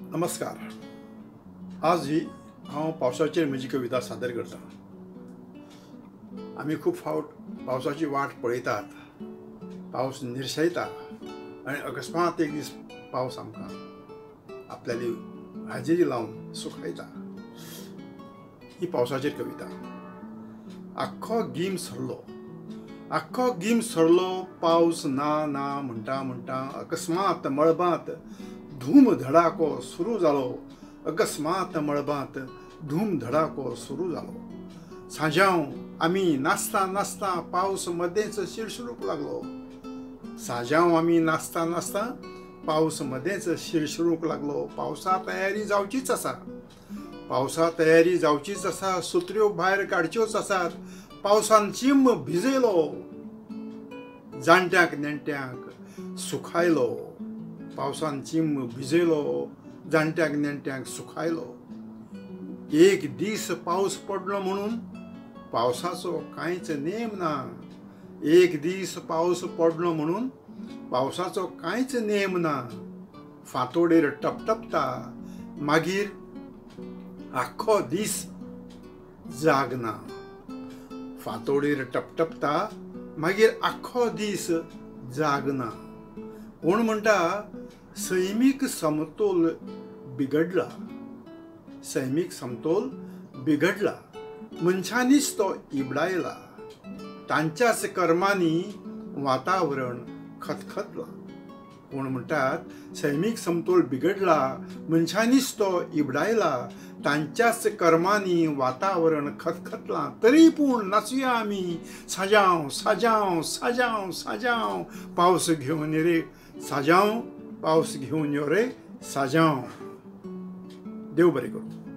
नमस्कार. आज ही हांव पावसाचेर म्हजी कविता सादर करता. आमी खूब फावट पावसाची वाट पळयतात. पावस निर्शयता आनी अकस्मात एक दीस पावस आमकां आपल्याली हाजेरी लावन सुखयता. ही पावसाचेर कविता. आख्खो गीम सरलो पावस ना ना म्हणटा म्हणटा अकस्मात मळबांत धूम धडाको सुरू जालो. अकस्मात मळबांत धूम धडाको सुरू जालो. सांजाव आमी नाचता नाचता पावस मदेंच शिरशिरूंक लागलो. सांजाव आमी नाचता नाचता पावस मदेंच शिरशिरूंक लागलो. पावसा तयारी जावचीच आसा. सुत्र्यो भायर काडच्योच आसात. पावसान चिंब भिजयलो. जाणट्यांक नेणट्यांक सुखायलो. पावसान चिंब भिजयलो. जाणट्यांक नेणट्यांक सुखायलो. एक दीस पावस पडलो म्हणून पावसाचो कांयच नेम ना. एक दीस पावस पडलो म्हणून पावसाचो कांयच नेम ना. फांतोडेर टपटपता मागीर आख्खो दीस जागना. फांतोडेर टपटपता मागीर आख्खो दीस जागना. कोण म्हणटा सैमीक समतोल बिघडला. मनशांनीच तो इबडायला. तांच्याच कर्मांनी वातावरण खतखतला. कोण म्हणटात सैमीक समतोल बिघडला. मनशांनीच तो इबडायला. तांच्याच कर्मांनी वातावरण खतखतला. तरी पूण नाचुया आमी साजांव साजांव साजांव साजांव. पावस घेवन रे साजांव. पावस घेवन यो रे साजांव. देव बरें करूं.